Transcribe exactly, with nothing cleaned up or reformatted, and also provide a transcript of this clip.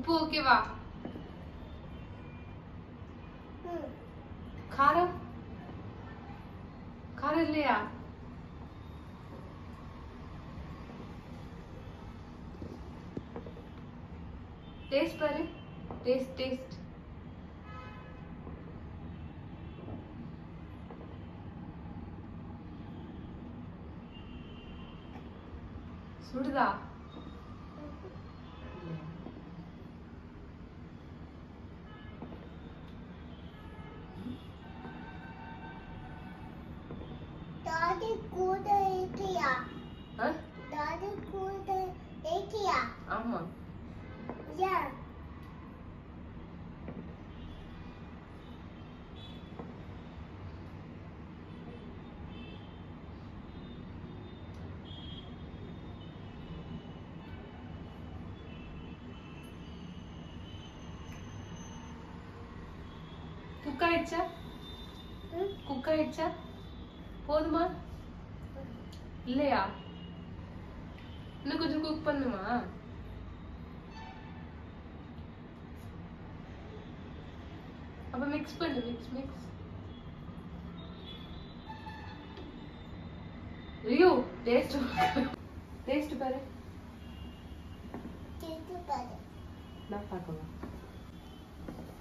உப்பு ஓகேவா? காரம் காரம் இல்லையா? டேஸ்ட் பாரு. டேஸ்ட் டேஸ்ட் சுடுதா? दादी कूद किया हाँ? दादी कूद किया ஆமா. या குக் ஆயிடுச்சா? குக் ஆயிடுச்சா? போதுமா? இல்லையா? இன்னும் கொஞ்சம் குக் பண்ணுமா? அப்ப மிக்ஸ் பண்ணு. Mix mix. ரியோ டேஸ்ட் டேஸ்ட் பாரு. टेस्ट पर நான் பார்க்கலாம்.